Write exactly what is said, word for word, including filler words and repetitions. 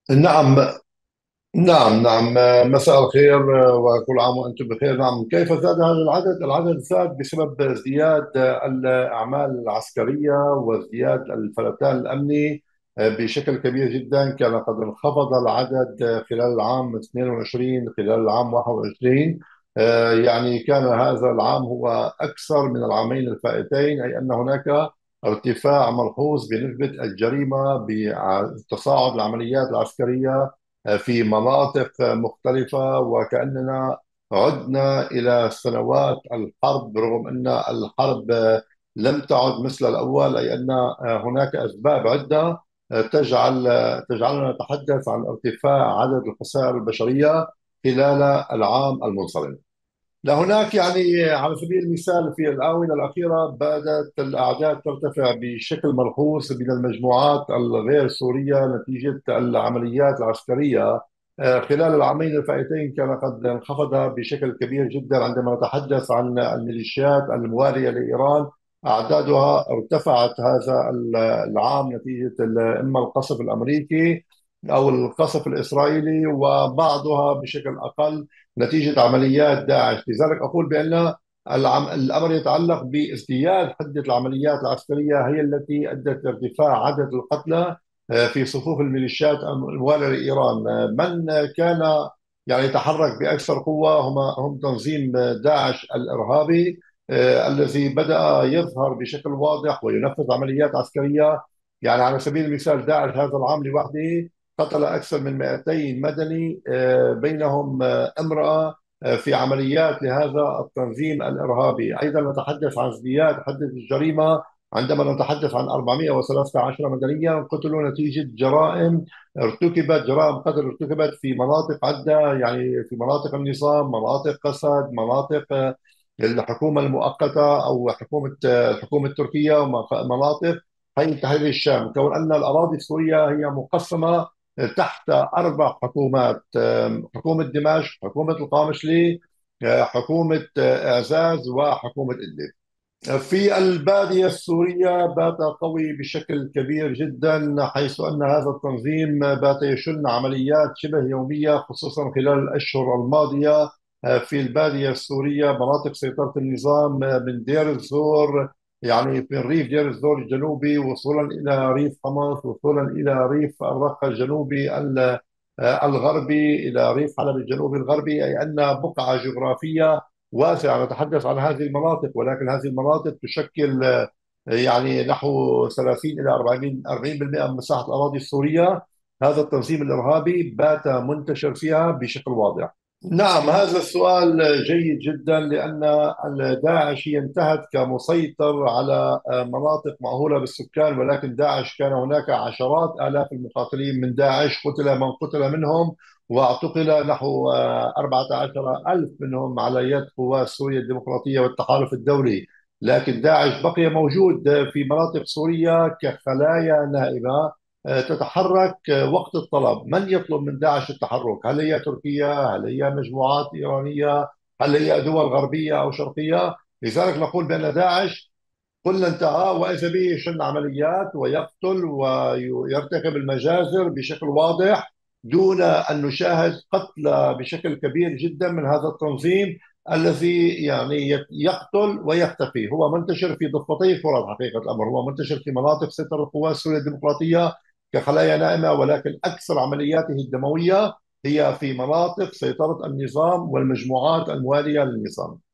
نعم. نعم نعم. مساء الخير وكل عام وأنتم بخير. نعم، كيف زاد هذا العدد؟ العدد زاد بسبب ازدياد الأعمال العسكرية وازدياد الفلتان الأمني بشكل كبير جدا. كان قد انخفض العدد خلال العام اثنين وعشرين، خلال العام واحد وعشرين. يعني كان هذا العام هو أكثر من العامين الفائتين، أي أن هناك ارتفاع ملحوظ بنسبة الجريمة بتصاعد العمليات العسكرية في مناطق مختلفة، وكأننا عدنا إلى سنوات الحرب، رغم أن الحرب لم تعد مثل الأول. أي أن هناك أسباب عدة تجعل تجعلنا نتحدث عن ارتفاع عدد الخسائر البشرية خلال العام المنصرم. لا، هناك يعني على سبيل المثال في الآونة الأخيرة بدأت الأعداد ترتفع بشكل ملحوظ من المجموعات الغير سورية نتيجة العمليات العسكرية. آه، خلال العامين الفائتين كان قد انخفض بشكل كبير جدا. عندما نتحدث عن الميليشيات الموالية لإيران، أعدادها ارتفعت هذا العام نتيجة ال- إما القصف الأمريكي أو القصف الإسرائيلي، وبعضها بشكل أقل نتيجة عمليات داعش. لذلك أقول بأن العم- الأمر يتعلق بازدياد حدة العمليات العسكرية، هي التي أدت لارتفاع عدد القتلى آه، في صفوف الميليشيات الموالية لإيران. آه، من كان يعني يتحرك بأكثر قوة هم هم تنظيم داعش الإرهابي، آه، الذي بدأ يظهر بشكل واضح وينفذ عمليات عسكرية. يعني على سبيل المثال داعش هذا العام لوحده قتل أكثر من مئتين مدني، آه، بينهم آه، امرأة، آه، في عمليات لهذا التنظيم الإرهابي. أيضا نتحدث عن ازدياد حدة الجريمة عندما نتحدث عن أربعمئة وثلاثة عشر مدنيا قتلوا نتيجة جرائم ارتكبت، جرائم قتل ارتكبت في مناطق عدة، يعني في مناطق النظام، مناطق قسد، مناطق آه، الحكومة المؤقتة أو حكومة آه، الحكومة التركية، ومناطق حي التحرير الشام. كون أن الأراضي السورية هي مقسمة تحت أربع حكومات: حكومة دمشق، حكومة القامشلي، حكومة إعزاز، وحكومة إدلب. في البادية السورية بات قوي بشكل كبير جدا، حيث أن هذا التنظيم بات يشن عمليات شبه يومية، خصوصا خلال الأشهر الماضية. في البادية السورية مناطق سيطرة النظام من دير الزور، يعني من ريف دير الزور الجنوبي وصولا إلى ريف حمص، وصولا إلى ريف الرقة الجنوبي ال- الغربي، إلى ريف حلب الجنوبي الغربي. أي أن بقعة جغرافية واسعة نتحدث عن هذه المناطق، ولكن هذه المناطق تشكل آه، يعني نحو ثلاثين إلى أربعين أربعين بالمئة من مساحة الأراضي السورية. هذا التنظيم الإرهابي بات منتشر فيها بشكل واضح. نعم، هذا السؤال جيد جدا، لأن داعش هي انتهت كمسيطر على مناطق مأهولة بالسكان، ولكن داعش كان هناك عشرات آلاف المقاتلين من داعش، قتل من قتل منهم، واعتقل نحو أربعة عشر ألف منهم على يد قوات سوريا الديمقراطية والتحالف الدولي. لكن داعش بقي موجود في مناطق سوريا كخلايا نائمة تتحرك وقت الطلب. من يطلب من داعش التحرك؟ هل هي تركيا؟ هل هي مجموعات إيرانية؟ هل هي دول غربية أو شرقية؟ لذلك نقول بأن داعش كل انتهى، وإذا به يشن عمليات ويقتل ويرتكب المجازر بشكل واضح، دون أن نشاهد قتل بشكل كبير جدا من هذا التنظيم الذي يعني يقتل ويختفي. هو منتشر في ضفتي الفرات، حقيقة الأمر هو منتشر في مناطق سيطرة القوات السورية الديمقراطية كخلايا نائمة، ولكن أكثر عملياته الدموية هي في مناطق سيطرة النظام والمجموعات الموالية للنظام.